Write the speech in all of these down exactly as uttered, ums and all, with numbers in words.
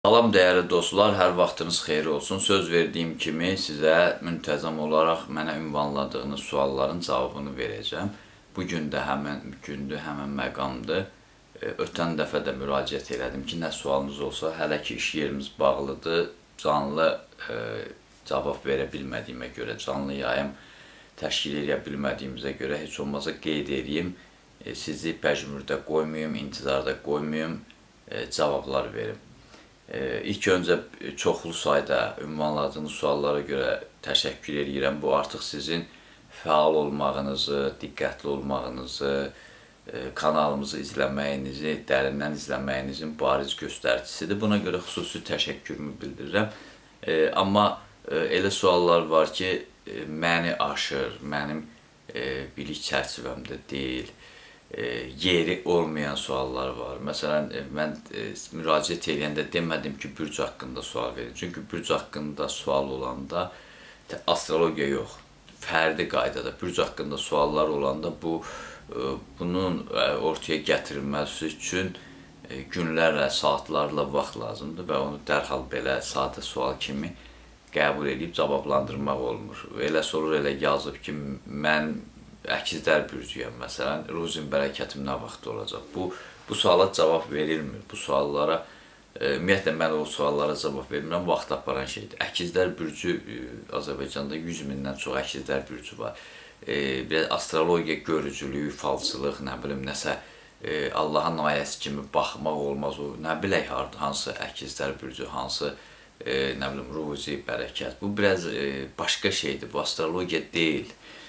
Salam dəyərli dostlar, hər vaxtınız xeyir olsun. Söz verdiyim kimi sizə müntəzəm olaraq mənə ünvanladığınız sualların cavabını verəcəm. Bugün də həmən gündür, həmən məqamdır. Ötən dəfə də müraciət elədim ki, nə sualınız olsa, hələ ki iş yerimiz bağlıdır, canlı e, cavab verə bilmədiyimə görə, canlı yayım təşkil edə bilmədiyimizə görə heç olmasa qeyd edeyim, e, sizi pəcmürdə qoymayım, intizarda qoymayım, e, cavablar verim. İlk öncə çoxlu sayda ünvanladığınız suallara görə təşəkkür edirəm. Bu artıq sizin fəal olmağınızı, diqqətli olmağınızı, kanalımızı izləməyinizi, dərindən izləməyinizin bariz göstəricisidir. Buna görə xüsusi təşəkkürümü bildirirəm. Amma elə suallar var ki, məni aşır, mənim bilik çərçivəmdə deyil. Yeri olmayan suallar var. Məsələn, mən müraciət edəndə demədim ki, bürc haqqında sual verin. Çünki bürc haqqında sual olanda astrologiya yox, fərdi qaydada bürc haqqında suallar olanda bu bunun ortaya gətirilməsi üçün günlərlə, saatlarla vaxt lazımdır və onu dərhal belə sadə sual kimi qəbul edib cavablandırmaq olmur. Elə sonra elə yazıb ki, mən əkizlər bürcüyəm, məsələn, ruzin bərəkətim nə vaxt olacaq? Bu, bu suala cavab verilmir. Bu suallara, e, ümumiyyətlə mən o suallara cavab vermirəm, vaxt aparan şeydir. Əkizlər bürcü, e, Azərbaycanda yüz mindən çox əkizlər bürcü var. E, biraz astrologiya görücülüyü, falçılıq, nə bilim, nəsə e, Allahın ayəsi kimi baxmaq olmaz. O, nə bilək, hansı əkizlər bürcü, hansı e, nə bilim, ruzi, bərəkət. Bu biraz e, başqa şeydir, bu astrologiya deyil.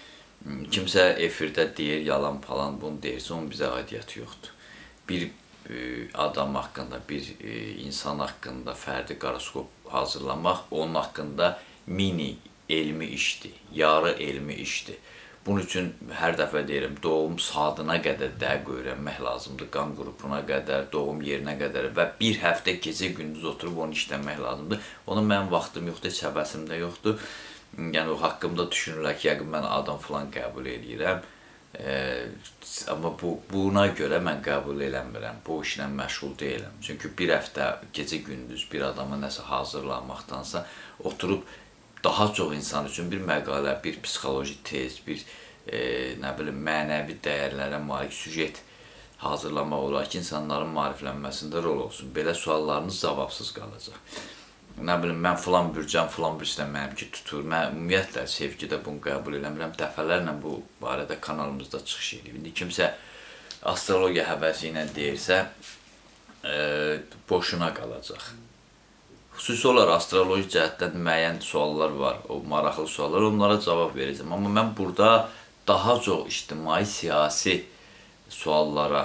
Kimsə efirdə deyir, yalan falan bunu deyirsə, onun bizə aidiyyəti yoxdur. Bir e, adam haqqında, bir e, insan haqqında fərdi horoskop hazırlamaq, onun haqqında mini elmi işdir, yarı elmi işdir. Bunun üçün hər dəfə deyirəm, doğum saatına qədər dəqiq öyrənmək lazımdır, qan qrupuna qədər, doğum yerinə qədər və bir həftə gecə gündüz oturub onu işləmək lazımdır. Ona mənim vaxtım yoxdur, heç həvəsim də yoxdur. Yəni, o haqqımda düşünürlər ki, yəqin mən adam falan qəbul edirəm. E, amma bu, buna görə mən qəbul eləmirəm, bu işlə məşğul deyiləm. Çünki bir həftə gecə-gündüz bir adama nəsə hazırlanmaqdansa, oturub daha çox insan üçün bir məqalə, bir psixoloji test, bir e, nə bilim, mənəvi dəyərlərə malik süjet hazırlamaq olar ki, insanların maariflənməsində rol olsun. Belə suallarınız cavabsız qalacaq. Nə bilim, mən filan bürcəm, filan bürcdən mənimki tutur. Mən ümumiyyətlə sevgidə bunu qəbul eləmirəm. Dəfələrlə bu barədə kanalımızda çıxış edib. İndi kimsə astrologiya həvəsi ilə deyirsə, e, boşuna qalacaq. Xüsusi olaraq astroloji cəhətdən müəyyən suallar var, o maraqlı suallar, onlara cavab verəcəm. Amma mən burada daha çox ictimai, siyasi suallara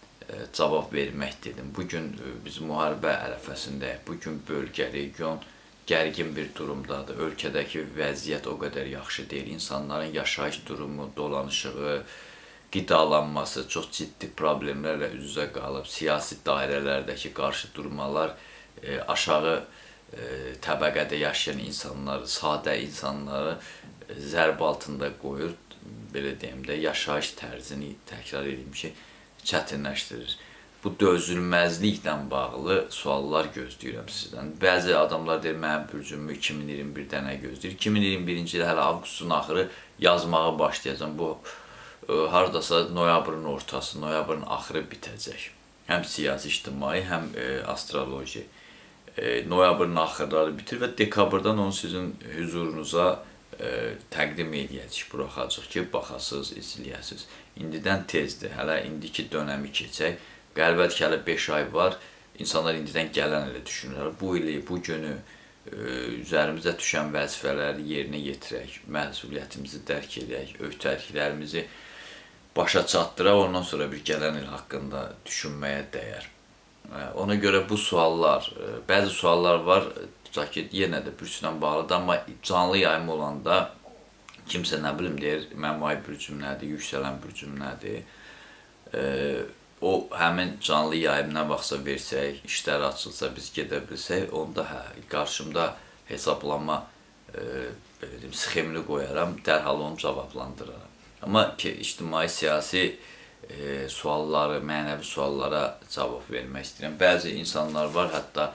cavab vermək dedim. Bugün biz müharibə ərəfəsindəyik. Bugün bölgə, region gərgin bir durumdadır. Ölkədəki vəziyyət o qədər yaxşı deyil. İnsanların yaşayış durumu, dolanışığı, qidalanması çox ciddi problemlərlə üz-üzə qalıb. Siyasi dairələrdəki qarşı durmalar e, aşağı e, təbəqədə yaşayan insanları, sadə insanları e, zərb altında qoyur. Belə deyim də, yaşayış tərzini təkrar edeyim ki, çətinləşdirir. Bu dözülməzliklə bağlı suallar gözləyirəm sizdən. Bəzi adamlar deyir, mənim bürcümü iki min iyirmi birdə nə gözləyir? iki min iyirmi birinci il hələ avqustun axırı yazmağa başlayacam. Bu, e, haradasa noyabrın ortası, noyabrın axırı bitəcək. Həm siyasi, ictimai, həm e, astroloji. E, noyabrın axırları bitir və dekabrdan onu sizin hüzurunuza e, təqdim edəcək, buraxacaq ki, baxasınız, izləyəsiniz. İndidən tezdir, hələ indiki dönəmi keçək. Qəlbəttə hələ beş ay var, insanlar indidən gələn elə düşünürlər. Bu ili, bu günü e, üzərimizə düşən vəzifələri yerinə yetirək, məsuliyyətimizi dərk edək, öhdəliklərimizi başa çatdıraq, ondan sonra bir gələn il haqqında düşünməyə dəyər. E, ona görə bu suallar, e, bəzi suallar var ki, yenə də bürclə bağlıdır, amma canlı yayım olanda kimsə nə bilim deyir, mənim ay bürcüm nədir, yüksələn bürcüm nədir. E, o həmin canlı yayım nə vaxtsa versək, işləri açılsa, biz gedə bilsək, onda hə, qarşımda hesablama e, deyim, sxemini qoyaram, dərhal onu cavablandıraram. Amma ki, ictimai, siyasi e, sualları, mənəvi suallara cavab vermək istəyirəm. Bəzi insanlar var, hətta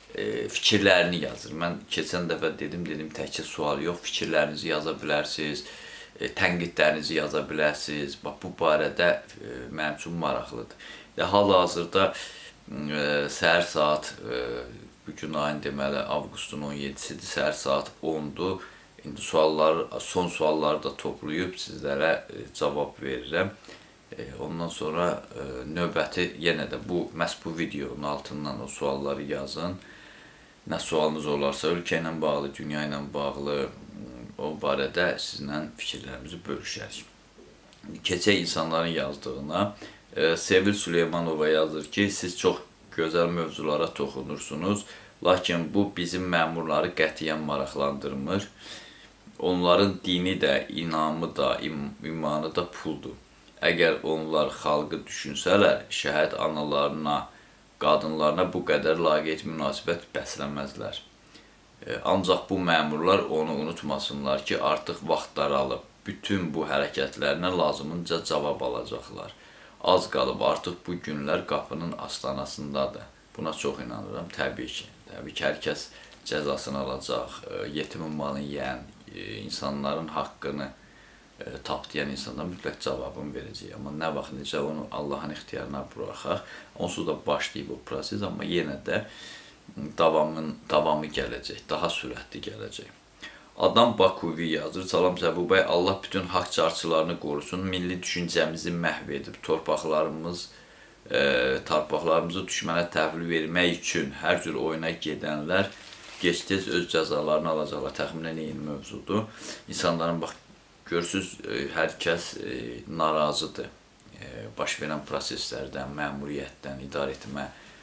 e, fikirlərini yazır. Mən keçən dəfə dedim, dedim təkcə sual yox, fikirlərinizi yaza bilərsiniz, e, tənqidlərinizi yaza bilərsiniz. Bax, bu barədə e, mənim üçün maraqlıdır. Ya, hal-hazırda e, səhər saat, e, bugün ayın deməli, avqustun on yedisidir, səhər saat ondur. İndi sualları, son sualları da toplayıb sizlərə e, cavab verirəm. E, ondan sonra e, növbəti yenə də bu, məhz bu videonun altından o sualları yazın. Nə sualınız olarsa, ölkə ilə bağlı, dünya ilə bağlı, o barədə sizinlə fikirlərimizi bölüşərik. Keçək insanların yazdığına. E, Sevil Süleymanova yazır ki, siz çox gözəl mövzulara toxunursunuz, lakin bu bizim məmurları qətiyyən maraqlandırmır. Onların dini də, inamı da, im imanı da puldur. Əgər onlar xalqı düşünsələr, şəhid analarına, qadınlarına bu qədər laqeyd münasibət bəsləməzlər. Ancaq bu məmurlar onu unutmasınlar ki, artıq vaxt daralıb. Bütün bu hərəkətlərinə lazımınca cavab alacaqlar. Az qalıb, artıq bu günlər qapının astanasındadır. Buna çox inanıram, təbii ki. Təbii ki, hər kəs cəzasını alacaq, yetimin malını yeyən, insanların haqqını tapdayan insanlar mütləq cavabını verəcək. Amma nə vaxt, necə onu Allahın ixtiyarına buraxaq. Onsuz da başlayıb o proses, amma yenə də davamın, davamı gələcək, daha sürətli gələcək. Adam Bakuvi yazır, salam Səbu bəy, Allah bütün haqq çarçılarını qorusun, milli düşüncəmizi məhv edib, torpaqlarımız, e, torpaqlarımızı düşmənə təhvil vermək üçün hər cür oyuna gedənlər gec-tez öz cəzalarını alacaqlar. Təxminən eyni mövzudur. İnsanların, bax, görürsünüz, hər kəs narazıdır baş verən proseslərdən, məmuriyyətdən, idarə etmə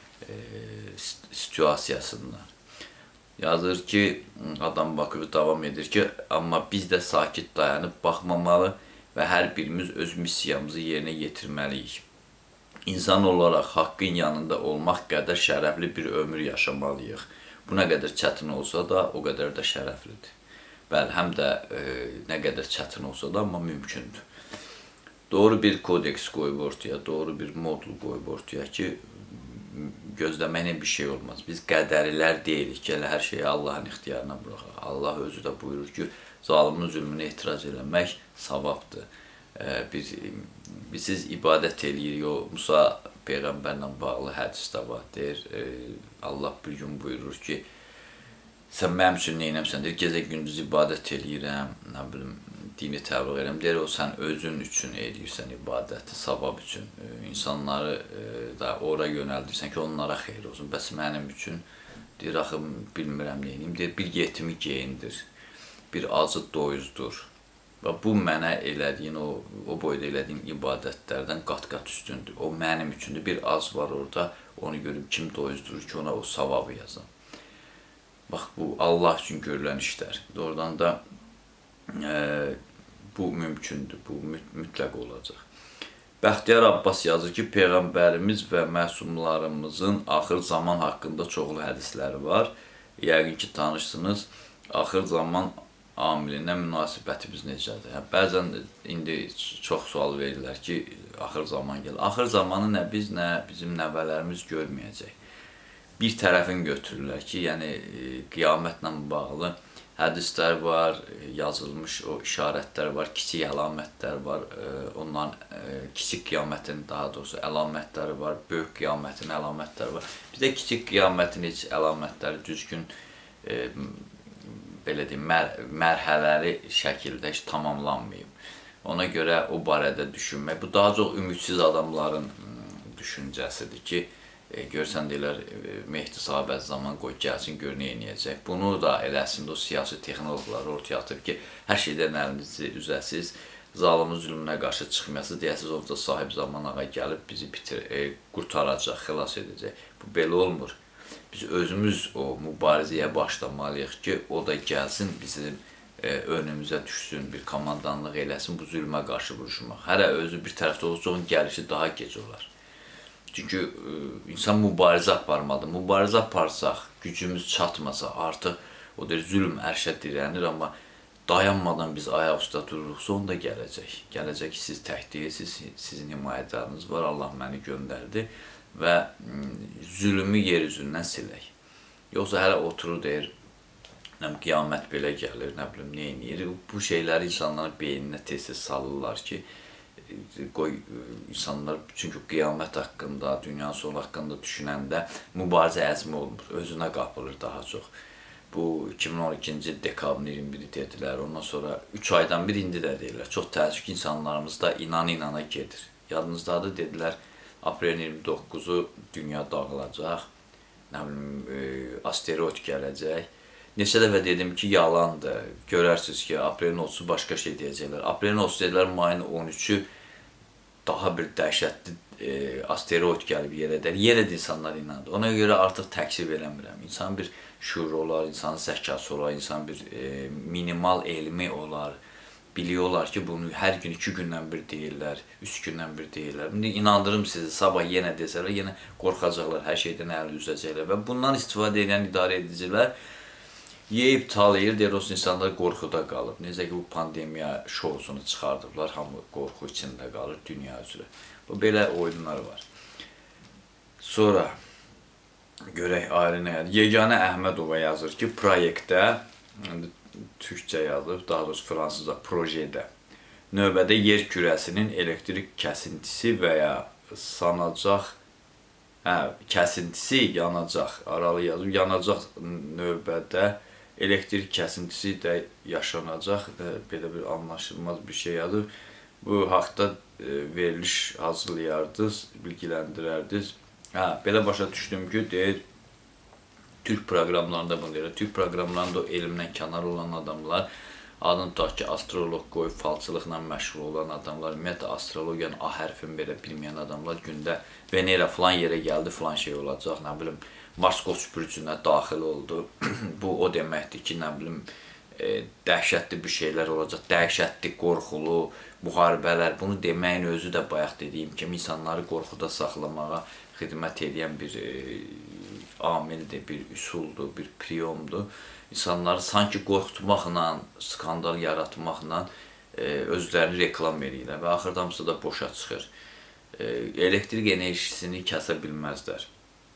situasiyasından. Yazır ki, adam Bakuvi davam edir ki, amma biz də sakit dayanıb baxmamalı və hər birimiz öz missiyamızı yerinə yetirməliyik. İnsan olaraq haqqın yanında olmaq qədər şərəfli bir ömür yaşamalıyıq. Bu nə qədər çətin olsa da, o qədər də şərəflidir. Bəli, həm də e, nə qədər çətin olsa da, amma mümkündür. Doğru bir kodeks qoyub ortaya, doğru bir modul qoyub ortaya ki, gözləməklə bir şey olmaz. Biz qədərilər deyilik ki, elə hər şeyi Allahın ixtiyarına buraxaq. Allah özü də buyurur ki, zalimin zülmünə etiraz eləmək savabdır. E, biz, biz siz ibadət eləyirik, o Musa Peyğəmbərlə bağlı hədisdə var, deyir, e, Allah bir gün buyurur ki, sən mənim üçün neynəmsən, deyir, gecə gündüz ibadət eləyirəm, nə bilim, dini təbliğ edirəm, deyir, o sən özün üçün eləyirsən ibadəti, savab üçün, e, insanları e, da ora yönəldirsən ki, onlara xeyir olsun, bəs mənim üçün, deyir, axı, bilmirəm neynəyim, deyir, bir yetimi geyindir, bir acı doyuzdur və bu mənə elədiyin, o, o boyda elədiyin ibadətlərdən qat-qat üstündür, o mənim üçündür, bir az var orada, onu görüb kim doyuzdurur ki, ona o savabı yazam. Bax, bu Allah üçün görülən işlər. Doğrudan da e, bu mümkündür, bu mütləq olacaq. Bəxtiyar Abbas yazır ki, Peyğəmbərimiz və məsumlarımızın axır zaman haqqında çoxlu hədisləri var. Yəqin ki, tanışsınız, axır zaman amilinə münasibətimiz necədir? Hə, bəzən indi çox sual verirlər ki, axır zaman gəlir. Axır zamanı nə biz, nə bizim nəvələrimiz görməyəcək. Bir tərəfin götürürlər ki, yəni qiyamətlə bağlı hədislər var, yazılmış o işarətlər var, kiçik əlamətlər var, onların kiçik qiyamətin, daha doğrusu əlamətləri var, böyük qiyamətin əlamətləri var. Bizdə kiçik qiyamətin heç əlamətləri düzgün, belə deyim, mər mərhələli şəkildə heç tamamlanmayıb. Ona görə o barədə düşünmək, bu daha çox ümidsiz adamların düşüncəsidir ki, görsən deyilər, Mehdi sahabət zaman qoy gəlsin, gör nə eləyəcək. Bunu da eləsin, o siyasi texnoloqlar ortaya atıb ki, hər şeydən əlinizi üzəsiz, zalimin zülmünə qarşı çıxmayasınız, deyəsiniz, orada sahib zaman ağa gəlib bizi bitir, e, qurtaracaq, xilas edəcək. Bu belə olmur. Biz özümüz o mübarizəyə başlamalıyıq ki, o da gəlsin, bizim e, önümüzə düşsün, bir komandanlıq eləsin, bu zülmə qarşı vuruşmaq. Hərə özü bir tərəfdə olsa, onun gəlişi daha gec olar. Çünki e, insan mübarizə aparmalıdır. Mübarizə aparsaq, gücümüz çatmasa, artıq o deyir, zülm ərşə dirənir, amma dayanmadan biz ayaq üstə dururuqsa, onu da gələcək. Gələcək ki, siz tək deyilsiniz, sizin himayədarınız var, Allah məni göndərdi və zülmü yer üzündən silək. Yoxsa hələ oturur deyir, qiyamət belə gəlir, nə bilim, nə eləyir. Bu şeyləri insanların beyninə tez-tez salırlar ki, qoy insanlar, çünki qiyamət haqqında, dünya sonu haqqında düşünəndə mübarizə əzmi olmur, özünə qapılır daha çox. Bu iki min on ikinci dekabrın iyirmi biri dedilər, ondan sonra üç aydan bir indi də deyirlər. Çox təəssüf ki, insanlarımız da inan-inana gedir. Yadınızdadır, dedilər, aprelin iyirmi doqquzu dünya dağılacaq, nə bilim, asteroid gələcək. Neçə dəfə dedim ki, yalandır. Görərsiniz ki, aprelin otuzu başqa şey deyəcəklər. Aprelin otuzu dedilər, mayın on üçü daha bir dəhşətli e, asteroid gəlib yerə dəyər. Yenə də insanlar inandı. Ona görə artıq təksib eləmirəm. İnsan bir şuuru olar, insanın zəkası olar, insan bir e, minimal elmi olar. Biliyorlar ki, bunu hər gün iki gündən bir deyirlər, üç gündən bir deyirlər. İndi inandırım sizi, sabah yenə desələr, yenə qorxacaqlar, hər şeydən əl üzəcəklər. Və bundan istifadə edən idarə edicilər yeyib talayır, deyir, olsun insanlar qorxuda qalıb. Necə ki, bu pandemiya şousunu çıxardıblar, hamı qorxu içində qalır dünya üzrə. Bu, belə oyunlar var. Sonra, görək ayrı nə yazır. Yeganə Əhmədova yazır ki, proyektdə, türkcə yazır, daha doğrusu fransızca, projedə, növbədə yer kürəsinin elektrik kəsintisi və ya sanacaq, hə, kəsintisi yanacaq, aralı yazır, yanacaq növbədə, elektrik kəsintisi də yaşanacaq, belə bir anlaşılmaz bir şey yazır. Bu haqda veriliş hazırlayardınız, bilgiləndirərdiniz. Hə, belə başa düşdüm ki, deyir, Türk proqramlarında bunu deyir. Türk proqramlarında o elmlə kənar olan adamlar, adını tutaq ki, astroloq qoyub, falçılıqla məşğul olan adamlar, ümumiyyətlə, astrologiyanın A hərfini belə bilməyən adamlar gündə Venera filan yerə gəldi, filan şey olacaq, nə bilim, Mars qosbürcünə daxil oldu. Bu, o deməkdir ki, nə bilim, e, dəhşətli bir şeylər olacaq, dəhşətli, qorxulu, müharibələr. Bunu deməyin özü də bayaq dediyim kimi insanları qorxuda saxlamağa xidmət edən bir e, amildir, bir üsuldur, bir priyomdur. İnsanları sanki qorxutmaqla, skandal yaratmaqla e, özlərini reklam edirlər və axırda hamısı da boşa çıxır. E, elektrik enerjisini kəsə bilməzlər.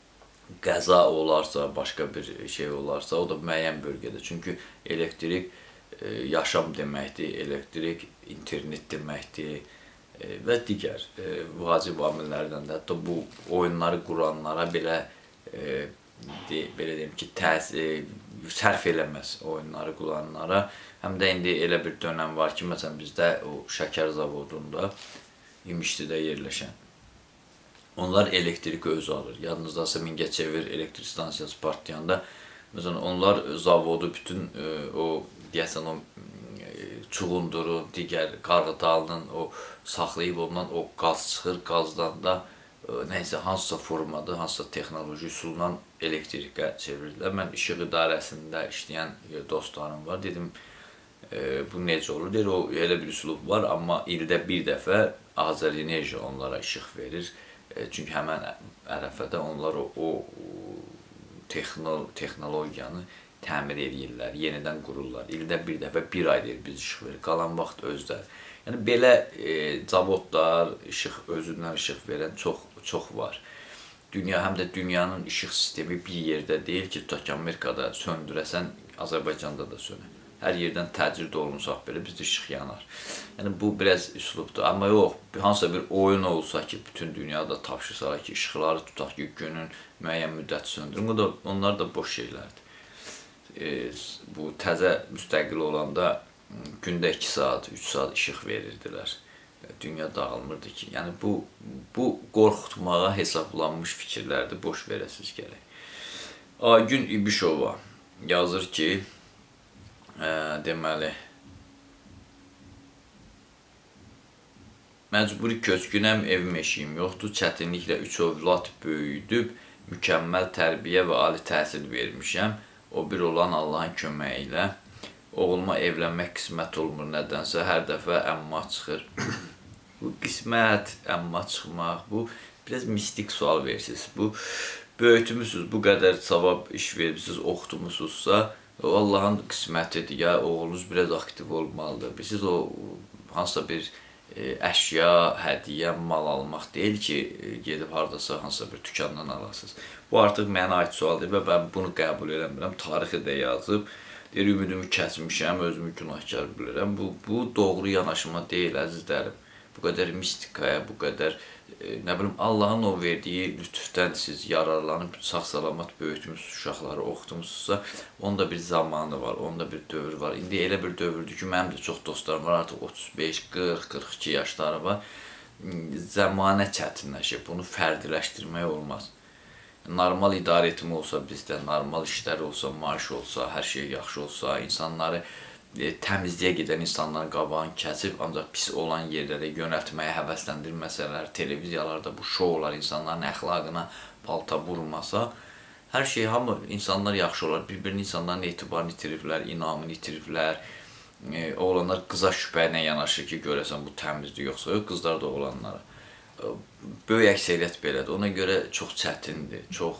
Qəza olarsa, başqa bir şey olarsa, o da müəyyən bölgədə. Çünki elektrik e, yaşam deməkdir, elektrik internet deməkdir e, və digər e, vacib amillərdən də hətta bu oyunları quranlara belə e, de, belə deyim ki, təs, e, sərf eləməz oyunları quranlara. Həm də indi elə bir dönəm var ki, məsələn, bizdə o şəkər zavodunda, İmişlidə yerləşən, onlar elektrik özü alır. Yadınızdasa Mingəçevir elektrik stansiyası partlayanda, məsələn, onlar zavodu bütün e, o, deyəsən, o e, çuğunduru, digər qarğıdalının o saxlayıb ondan o qaz çıxır, qazdan da e, nəysə, hansısa formada, hansısa texnoloji üsulla elektrikə çevirirlər. Mən işıq idarəsində işləyən dostlarım var, dedim, e, bu necə olur? Deyir, o elə bir üsulub var, amma ildə bir dəfə Azərenerji onlara işıq verir. Çünki həmən ərəfədə onlar o, o texnolo texnologiyanı təmir edirlər, yenidən qururlar. İldə bir dəfə bir ay deyir biz işıq verir, qalan vaxt özləri. Yəni belə e, zavodlar, işıq, özündən işıq verən çox, çox var. Dünya, həm də dünyanın işıq sistemi bir yerdə deyil ki, tutaq ki, Amerikada söndürəsən, Azərbaycanda da sönür. Hər yerdən təcrid olunsaq belə bizdə işıq yanar. Yəni bu biraz üslubdur. Amma yox, hansısa bir oyun olsa ki, bütün dünyada tapşırsaq ki, işıqları tutaq ki, günün müəyyən müddət söndürün. Bu da, onlar da boş şeylərdir. E, bu təzə müstəqil olanda gündə iki saat, üç saat işıq verirdilər. Dünya dağılmırdı ki. Yəni bu, bu qorxutmağa hesablanmış fikirlərdir, boş verəsiz gərək. Aygün İbişova yazır ki, Ə, deməli, məcburi köçkünəm, evim eşiyim yoxdur, çətinliklə üç övlad böyüdüb, mükəmməl tərbiyə və ali təhsil vermişəm, o bir olan Allahın köməyi ilə. Oğluma evlənmək qismət olmur nədənsə, hər dəfə əmma çıxır. Bu qismət, əmma çıxmaq, bu biraz mistik sual versiniz. Bu, böyütmüsünüz, bu qədər savab iş vermişsiniz, oxutmuşsunuzsa, o Allahın qismətidir, ya oğlunuz biraz aktiv olmalıdır. Siz o hansısa bir e, əşya, hədiyə, mal almaq deyil ki, e, gedib haradasa hansısa bir dükandan alasınız. Bu artıq mənə aid sualdır və mən bunu qəbul eləmirəm. Tarixi də yazıb. Deyir, ümidimi kəsmişəm, özümü günahkar bilirəm. Bu, bu doğru yanaşma deyil, əzizlərim. Bu qədər mistikaya, bu qədər, e, nə bilim, Allahın o verdiyi lütfdən siz yararlanıb sağ-salamat böyütmüsünüz, uşaqları oxutmuşsunuzsa, onda bir zamanı var, onda bir dövr var. İndi elə bir dövrdür ki, mənim də çox dostlarım var, artıq otuz beş, qırx, qırx iki yaşları var. Zəmanə çətinləşir, bunu fərdiləşdirmək olmaz. Normal idarə etmə olsa bizdə, normal işlər olsa, maaş olsa, hər şey yaxşı olsa, insanları e, təmizliyə gedən insanların qabağını kəsib, ancaq pis olan yerlərə yönəltməyə həvəsləndirməsələr, televiziyalarda bu şoular insanların əxlaqına balta vurmasa, hər şey, hamı insanlar yaxşı olar. Bir-birinin insanların etibarını itiriblər, inamını itiriblər. E, oğlanlar qıza şübhə ilə yanaşır ki, görəsən bu təmizdir yoxsa yox, qızlar da oğlanlara. Böyük əksəriyyət belədir. Ona görə çox çətindir, çox,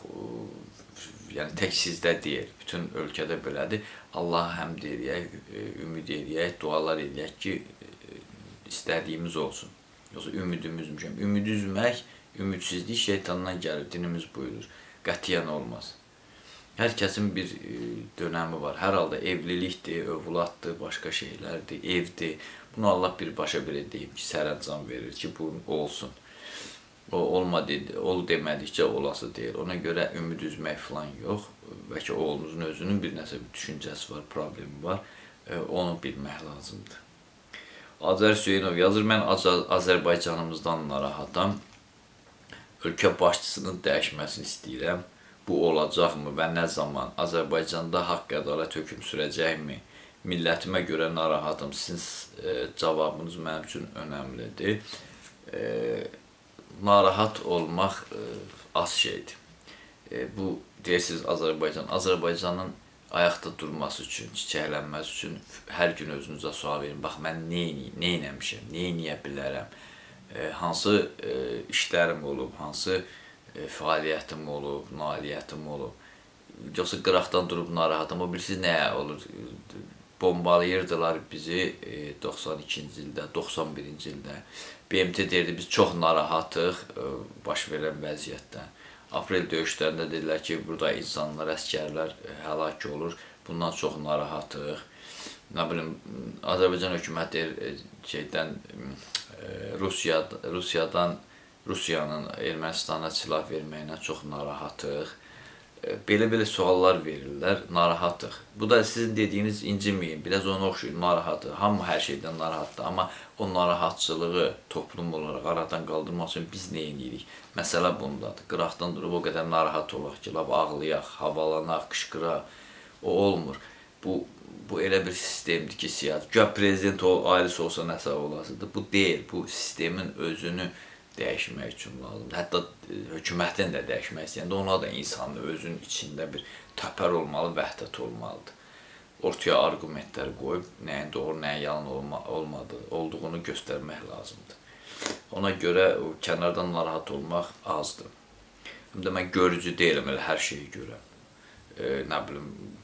yəni tək sizdə deyil, bütün ölkədə belədir. Allaha həmd eləyək, ümid eləyək, dualar eləyək ki, istədiyimiz olsun. Yoxsa ümidimiz müşəm. Ümidi üzmək, ümidsizlik şeytandan gəlir, dinimiz buyurur. Qətiyyən olmaz. Hər kəsin bir dönəmi var. Hər halda evlilikdir, övladdır, başqa şeylərdir, evdir. Bunu Allah birbaşa belə deyim ki, sərəncam verir ki, bu olsun. O olmadı, ol demədikcə olası deyil. Ona görə ümid üzmək falan yox. Bəlkə oğlunuzun özünün bir nəsə bir düşüncəsi var, problemi var. Onu bilmək lazımdır. Azər Hüseynov yazır, mən Azərbaycanımızdan narahatam. Ölkə başçısının dəyişməsini istəyirəm. Bu olacaqmı və nə zaman? Azərbaycanda haqq ədalət hökm sürəcəkmi? Millətimə görə narahatım. Sizin e, cavabınız mənim üçün önəmlidir. E, narahat olmaq e, az şeydir. E, bu deyirsiniz Azərbaycan. Azərbaycanın ayaqda durması üçün, çiçəklənməsi üçün hər gün özünüzə sual verin. Bax, mən nə eləmişəm, nə eləyə bilərəm, e, hansı e, işlərim olub, hansı e, fəaliyyətim olub, nailiyyətim olub. Yoxsa qıraqdan durub narahatam. O bilirsiniz nə olur? Bombalayırdılar bizi doxsan ikinci ildə, doxsan birinci ildə. B M T deyirdi, biz çox narahatıq baş verən vəziyyətdən. Aprel döyüşlərində dedilər ki, burada insanlar, əskərlər həlak olur, bundan çox narahatıq. Nə bilim, Azərbaycan hökuməti şeydən, Rusiya, Rusiyadan, Rusiyanın Ermənistana silah verməyinə çox narahatıq. Belə-belə suallar verirlər, narahatıq. Bu da sizin dediyiniz inciməyin, biraz ona oxşuyur, narahatıq. Hamı hər şeydən narahatdır, amma o narahatçılığı toplum olaraq aradan qaldırmaq üçün biz nə edirik? Məsələ bundadır. Qıraqdan durub o qədər narahat olaq ki, ağlayaq, havalanaq, qışqıraq. O olmur. Bu, bu elə bir sistemdir ki, siyasi. Güya prezident ailesi olsa nəsə olasıdır. Bu deyil, bu sistemin özünü dəyişmək üçün lazımdır. Hətta hökumətin də dəyişmək istəyəndə ona da insanın özünün içində bir təpər olmalı, vəhdət olmalıdır. Ortaya argumentlər qoyub, nəyin doğru, nəyin yalan olma, olmadığı, olduğunu göstərmək lazımdır. Ona görə o, kənardan narahat olmaq azdır. Həm də mən görücü deyiləm, elə hər şeyi görəm. E, nə bilim,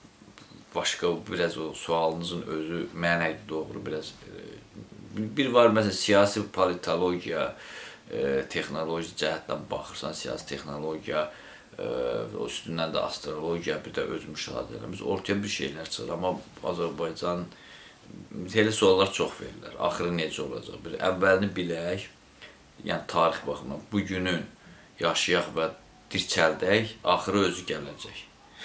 başqa biraz o sualınızın özü mənə doğru biraz... E, bir var, məsələn, siyasi politologiya, E, texnoloji cəhətdən baxırsan, siyasi texnologiya, e, o üstündən də astrologiya, bir də öz müşahidələrimiz, ortaya bir şeylər çıxır. Amma Azərbaycan, elə suallar çox verirlər. Axırı necə olacaq? Bir əvvəlini bilək, yəni tarix baxımından, bugünün yaşayaq və dirçəldək, axırı özü gələcək.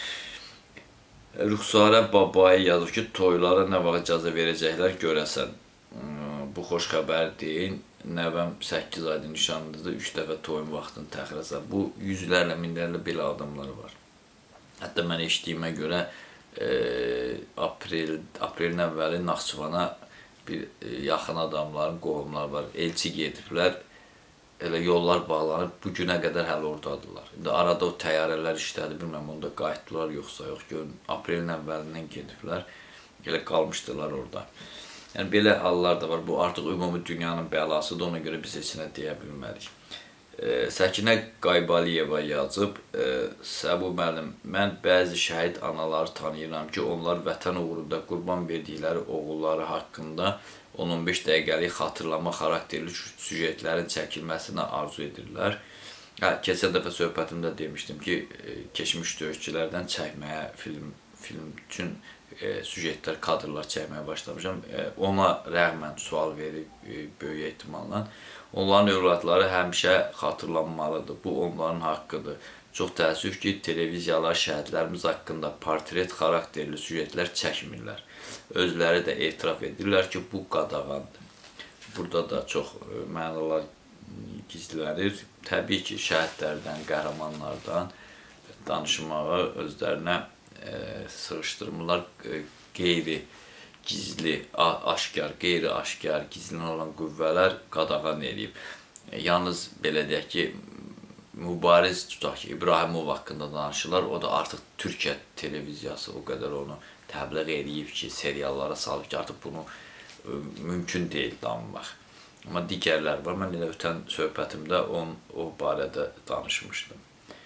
Rüxsarə Babayı yazır ki, toylara nə vaxt icazə verəcəklər görəsən. Bu xoş xəbər deyin. Nəvəm səkkiz ayda nişanlıdır, üç dəfə toyun vaxtını təxirə salır. Bu yüzlərlə, minlərlə belə adamlar var. Hətta mən eşitdiyimə görə e, aprel, aprelin əvvəli Naxçıvana bir e, yaxın adamların, qohumlar var. Elçi gediblər, elə yollar bağlanıb, bu günə qədər hələ oradadırlar. İndi arada o təyyarələr işlədi, bilməm, onda qayıtdılar yoxsa yox. Görün, aprelin əvvəlindən gediblər, elə qalmışdılar orada. Yəni, belə hallar da var. Bu artıq ümumi dünyanın bəlasıdır, ona görə biz heç nə deyə bilmərik. E, Səkinə Qaybaliyeva yazıb, e, Səbu müəllim, mən bəzi şəhid anaları tanıyıram ki, onlar vətən uğrunda qurban verdikləri oğulları haqqında on on beş dəqiqəlik xatırlama xarakterli süjetlərin çəkilməsini arzu edirlər. Hə, keçən dəfə söhbətimdə demişdim ki, keçmiş döyüşçülərdən çəkməyə, film film üçün e, süjetlər, kadrlar çəkməyə başlamışam. E, ona rəğmən sual verib e, böyük ehtimalla. Onların övladları həmişə xatırlanmalıdır. Bu onların haqqıdır. Çox təəssüf ki, televiziyalar şəhidlərimiz haqqında portret xarakterli süjetlər çəkmirlər. Özləri də etiraf edirlər ki, bu qadağandır. Burada da çox mənalar gizlənir. Təbii ki, şəhidlərdən, qəhrəmanlardan danışmağı özlərinə e, sığışdırmırlar. E, qeyri gizli, aşkar, qeyri-aşkar, gizlin olan qüvvələr qadağan edib. E, yalnız belə deyək ki, mübariz tutaq ki, İbrahimov haqqında danışırlar. O da artıq Türkiyə televiziyası o qədər onu təbliğ edib ki, seriallara salıb ki, artıq bunu e, mümkün deyil danmaq. Amma digərlər var. Mən elə ötən söhbətimdə on, o barədə danışmışdım.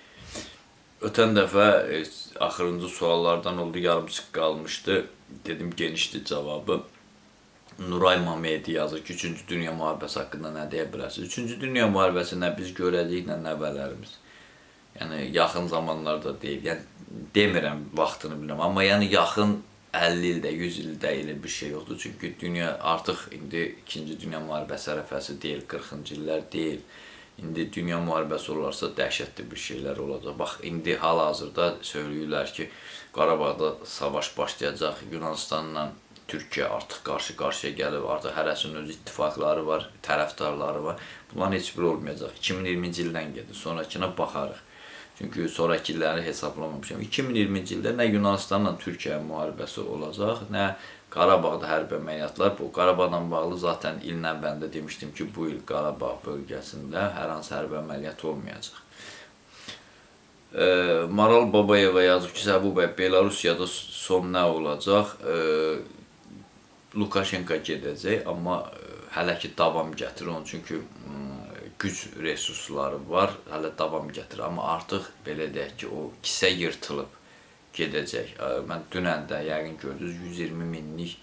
Ötən dəfə e, axırıncı suallardan oldu, yarımçıq qalmışdı. Dedim, genişdir cavabı. Nuray Mamedi yazır ki, üçüncü Dünya müharibəsi haqqında nə deyə bilərsiniz? üçüncü Dünya müharibəsi nə biz görəcəyik, nə nəvələrimiz. Yəni, yaxın zamanlarda deyil. Yəni, demirəm, vaxtını bilirəm. Amma yəni, yaxın əlli ildə, yüz ildə elə bir şey yoxdur. Çünki dünya artıq indi ikinci Dünya müharibəsi ərəfəsi deyil, qırxıncı illər deyil. İndi dünya müharibəsi olarsa dəhşətli bir şeylər olacaq. Bax, indi hal-hazırda söyləyirlər ki, Qarabağda savaş başlayacaq, Yunanistanla Türkiyə artıq qarşı-qarşıya gəlib, artıq hərəsinin öz ittifaqları var, tərəfdarları var. Bunların heç biri olmayacaq. iki min iyirminci ildən gedir, sonrakına baxarıq. Çünki sonraki illəri hesablamamışam. iki min iyirminci ildə nə Yunanistanla Türkiyə müharibəsi olacaq, nə Qarabağda hərbi əməliyyatlar. Bu Qarabağla bağlı zaten ilin əvvəlində demişdim ki, bu il Qarabağ bölgəsində hər hansı hərbi əməliyyat olmayacaq. E, Maral Babayeva yazıb ki, Səbu bəy, Belarusiyada son nə olacaq? E, Lukashenko gedəcək, amma hələ ki davam gətirir onun, çünki güc resursları var, hələ davam gətirir. Amma artıq belə deyək ki, o kisə yırtılıb gedəcək. Mən dünən də yəqin gördünüz, yüz iyirmi minlik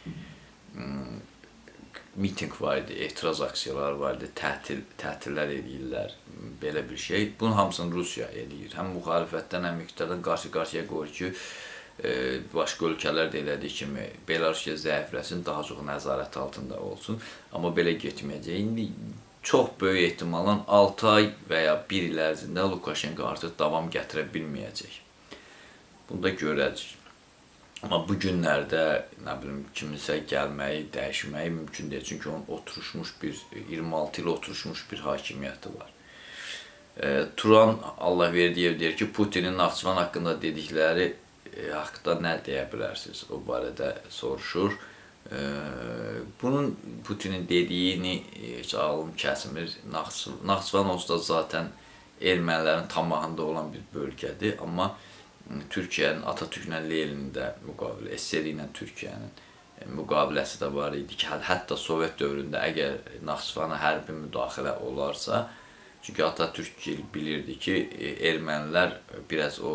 miting var idi, etiraz aksiyaları var idi, tətil, tətillər edirlər, belə bir şey. Bunun hamısını Rusiya edir. Həm müxalifətdən, həm iqtidardan qarşı-qarşıya qoyur ki, başqa ölkələr də elədiyi kimi Belarusya zəifləsin, daha çox nəzarət altında olsun. Amma belə getməyəcək. İndi çox böyük ehtimalla altı ay və ya bir il ərzində Lukashenko artıq davam gətirə bilməyəcək. Bunu da görəcək. Amma bu günlərdə, nə bilim, kimisə gəlməyi, dəyişməyi mümkün deyil. Çünki onun oturuşmuş bir, iyirmi altı il oturuşmuş bir hakimiyyəti var. E, Turan Allahverdiyev deyir ki, Putinin Naxçıvan haqqında dedikləri e, haqqında nə deyə bilərsiniz? O barədə soruşur. E, bunun Putinin dediyini heç ağlım kəsmir. Naxçıvan olsa zaten ermənilərin tamahında olan bir bölgədir. Amma Türkiyənin Atatürklə Leninin də müqavilə, S S R ilə Türkiyənin müqaviləsi də var idi ki, hətta Sovet dövründə əgər Naxçıvana hərbi müdaxilə olarsa, çünki Atatürk bilirdi ki, ermənilər biraz o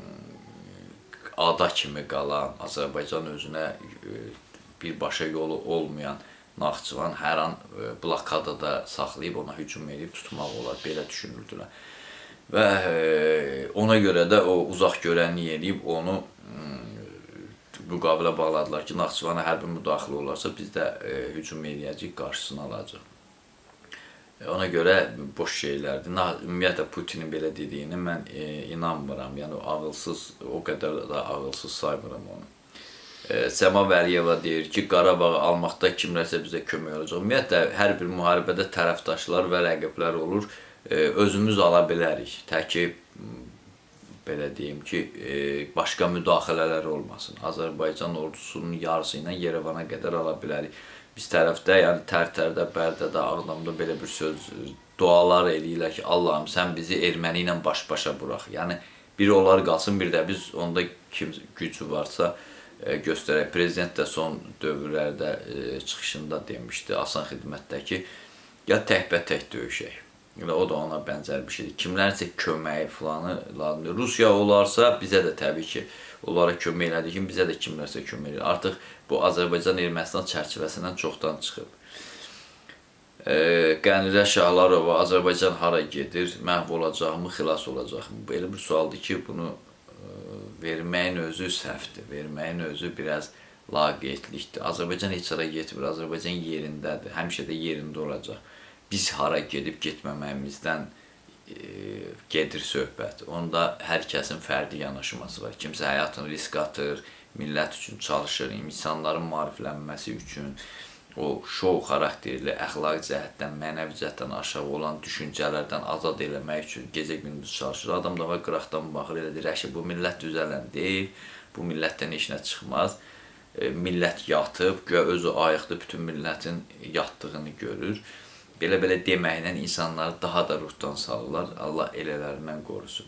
ada kimi qalan, Azərbaycan özünə birbaşa yolu olmayan Naxçıvan hər an blokadada saxlayıb ona hücum edib tutmaq olar, belə düşünürdülər. Və ona görə də o uzaq görənlik edib onu müqavilə bağladılar ki, Naxçıvana hərbi müdaxilə olarsa biz də hücum edəcəyik, qarşısını alacaq. Ona görə boş şeylərdir. Ümumiyyətlə Putinin belə dediyini mən inanmıram. Yəni ağılsız, o qədər də ağılsız saymıram onu. Səma Vəliyeva deyir ki, Qarabağı almaqda kimlərsə bizə kömək olacaq. Ümumiyyətlə hər bir müharibədə tərəfdaşlar və rəqiblər olur. Özümüz ala bilərik. Tək ki, belə deyim ki, başqa müdaxilələr olmasın. Azərbaycan ordusunun yarısı ilə Yerevana qədər ala bilərik. Biz tərəfdə, yəni Tərtərdə, Bərdədə, Ağdamda belə bir söz, dualar eləyirlər ki, Allahım, sən bizi erməni ilə baş-başa burax. Yəni, biri onlar qalsın, bir də biz onda kim gücü varsa göstərək. Prezident də son dövrlərdə çıxışında demişdi, Asan xidmətdəki, ya təkbətək döyüşək. O da ona bənzər bir şeydir. Kimlərsə köməyi filanı lazımdır. Rusiya olarsa bizə də təbii ki, onlara kömək elədiyi kimi bizə də kimlərsə kömək edir. Artıq bu Azərbaycan-Ermənistan çərçivəsindən çoxdan çıxıb. Qənirə Şahlarova, Azərbaycan hara gedir, məhv olacaqmı, xilas olacaqmı? Belə bir sualdır ki, bunu verməyin özü səhvdir, verməyin özü biraz laqeydlikdir. Azərbaycan heç hara getmir, Azərbaycan yerindədir, həmişə də yerində olacaq. Biz hara gedib getməməyimizdən gedir söhbət. Onda hər kəsin fərdi yanaşması var. Kimsə həyatını risk atır, millət üçün çalışır, insanların maariflənməsi üçün, o şou xarakterli, əxlaq cəhətdən, mənəvi cəhətdən aşağı olan düşüncələrdən azad eləmək üçün gecə-gündüz çalışır. Adam da var, qıraqdan baxır, elə deyir, əşi, bu millət düzələn deyil, bu millətdən işinə çıxmaz. Millət yatıb, güya özü ayıqdır, bütün millətin yatdığını görür. Belə-belə deməklə insanları daha da ruhdan salırlar. Allah elələrindən qorusun.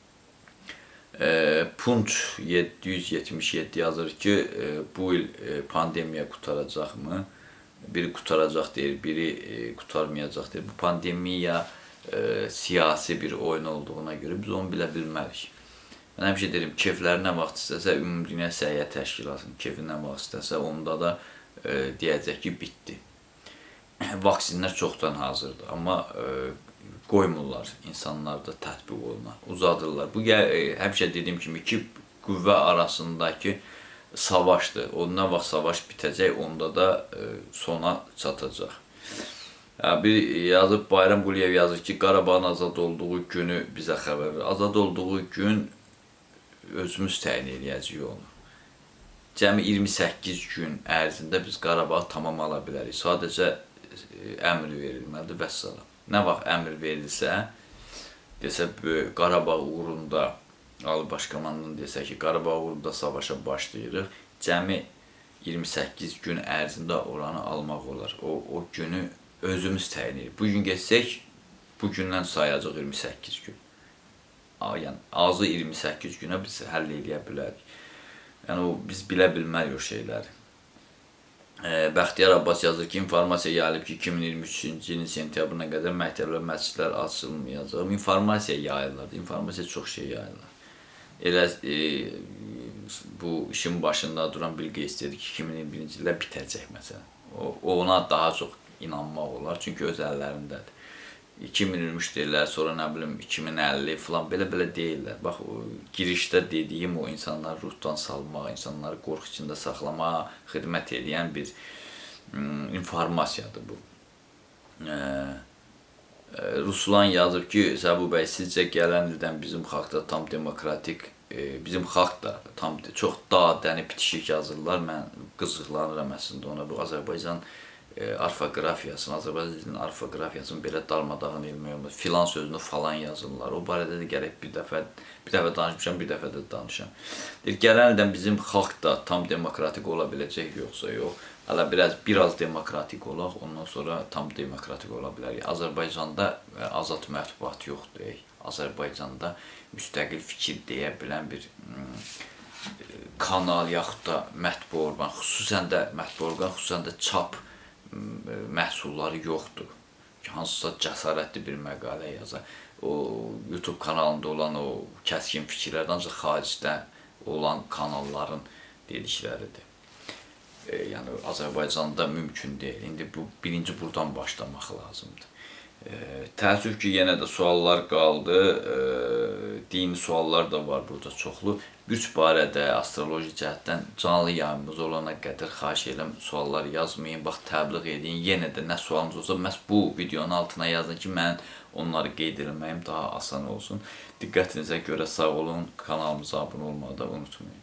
Punç yeddi yüz yetmiş yeddi yazır ki, bu il pandemiya qutaracaqmı? Biri qutaracaq deyir, biri qutarmayacaq deyir. Bu pandemiya siyasi bir oyun olduğuna görə biz onu bilə bilmərik. Mən həmişə deyirəm, keyfləri nə vaxt istəsə, Ümumdünya Səhiyyə Təşkilatının keyfi nə vaxt istəsə, onda da deyəcək ki, bitdi. Vaksinlər çoxdan hazırdır, amma qoymurlar insanlarda tətbiq oluna, uzadırlar. Bu, həmişə dediyim kimi, iki qüvvə arasındakı savaşdır. O nə vaxt savaş bitəcək, onda da sona çatacaq. Bir yazıb, Bayram Quliyev yazır ki, Qarabağın azad olduğu günü bizə xəbər verir. Azad olduğu gün özümüz təyin eləyəcəyik onu. Cəmi iyirmi səkkiz gün ərzində biz Qarabağı tamam ala bilərik. Sadəcə əmr verilməlidir və salam. Nə vaxt əmr verilsə, desə, Qarabağ uğrunda, Ali Başkomandan desə ki, Qarabağ uğrunda savaşa başlayırıq, cəmi iyirmi səkkiz gün ərzində oranı almaq olar. O, o günü özümüz təyin edirik. Bugün geçsək, bu gündən sayacaq iyirmi səkkiz gün. Yəni, azı iyirmi səkkiz günə biz həll eləyə bilərik. Yəni, o, biz bilə bilmərik o şeyləri. Bəxtiyar Abbas yazır ki, informasiya yayılıb ki, iki min iyirmi üçüncü ilin sentyabrına qədər məktəblər, məscidlər açılmayacaq. İnformasiya yayılır, informasiya çox şey yayılır. Elə bu işin başında duran Bilqeyis istəyir ki, iki min iyirmi birinci ildə bitəcək məsələn. Ona daha çox inanmaq olar, çünki öz əllərindədir. iki min iyirmi üç deyirlər, sonra nə bilim iki min əlli falan, belə-belə deyirlər. Bax, girişdə dediyim o insanları ruhdan salmaq, insanları qorxu içində saxlamağa xidmət edən bir informasiyadır bu. Ruslan yazıb ki, Səbu bəy, sizcə gələn ildən bizim xalqda tam demokratik, bizim xalq da tam, çox daha dəni bitişik yazırlar. Mən qızıqlanıram əslində ona, bu Azərbaycan orfoqrafiyasını, Azərbaycan dilinin orfoqrafiyasını belə darmadağın elmək olmaz. Filan sözünü falan yazırlar. O barədə də gərək bir dəfə, bir dəfə danışmışam, bir dəfə də danışam. Gələn ildən bizim xalq da tam demokratik ola biləcək, yoxsa yox. Hələ biraz, biraz demokratik olaq, ondan sonra tam demokratik ola bilərik. Azərbaycanda azad mətbuat yoxdur. Azərbaycanda müstəqil fikir deyə bilən bir kanal, yaxud da mətbu orqan, xüsusən də mətbu orqan, xüsusən də çap məhsulları yoxdur. Hansısa cəsarətli bir məqalə yazar. O YouTube kanalında olan o kəskin fikirlərdən ancaq xaricdə olan kanalların dedikləridir. Yəni, Azərbaycanda mümkün deyil. İndi bu, birinci buradan başlamaq lazımdır. Təəssüf ki, yenə də suallar qaldı. Dini suallar da var burada çoxlu. Bürc barədə, astroloji cəhətdən canlı yayımımız olana qədər xahiş edirəm, suallar yazmayın, bax, təbliğ edin. Yenə də nə sualınız olsa, məhz bu videonun altına yazın ki, mən onları qeyd etməyim daha asan olsun. Diqqətinizə görə sağ olun, kanalımıza abunə olmağı da unutmayın.